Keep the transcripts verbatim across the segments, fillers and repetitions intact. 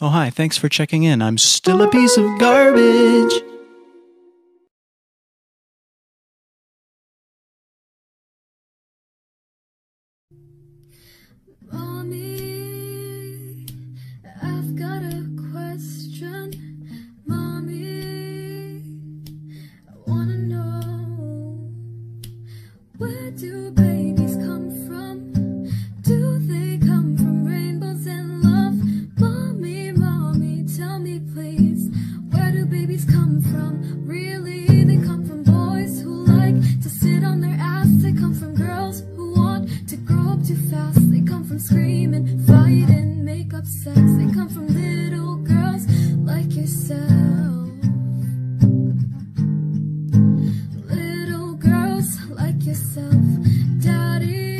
Oh, hi, thanks for checking in. I'm still a piece of garbage. Mommy, I've got a question. Mommy, I wanna know, where do babies come from? Do they come from rainbows and love? Mommy, mommy, tell me please, where do babies come from? Really, they come from boys who like to sit on their ass. They come from girls who want to grow up too fast. They come from screaming, fighting, make up sex. They come from little girls like yourself. Little girls like yourself. Daddy,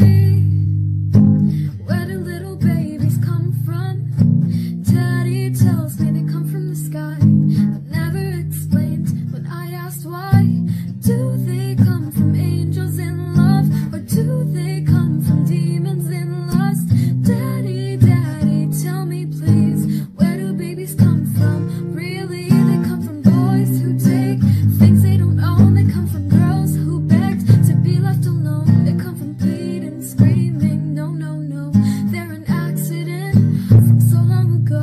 where do little babies come from? Daddy tells me they come from the sky. I've never explained when I asked why. Do they come from angels in love, or do they come from demons in lust? Daddy, daddy, tell me please, where do babies come from? Really, they come from boys who take things they don't own. They come from girls who begged to be left alone. They come from pleading, screaming, no, no, no. They're an accident from so long ago.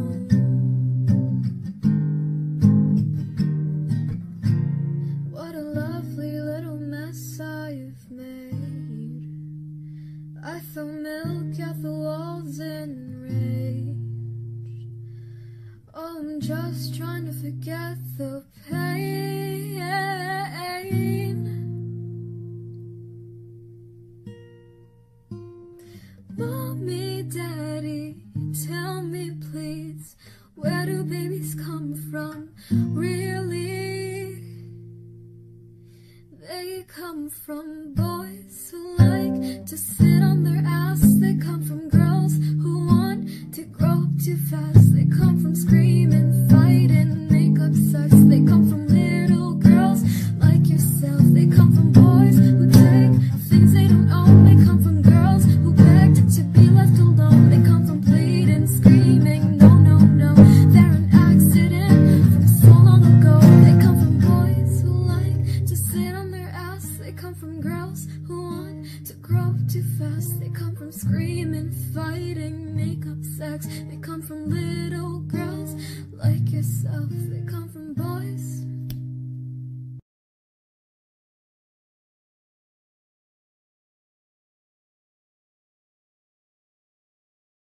What a lovely little mess I've made. I throw milk at the walls in rage. Oh, I'm just trying to forget the pain. Mommy, daddy, tell me please, where do babies come from? Really, they come from boys who like to sit on their ass. They come from girls who want to grow up too fast. They come from screaming, fighting, make up sex. They come from little girls like yourself. They come from boys who take things they don't own. They come from girls who begged to be left alone. They come from pleading, screaming, no, no, no. They're an accident from so long ago. They come from boys who like to sit on their ass. They come from girls who want to grow up too fast. They come from screaming, fighting, make up sex. They come from little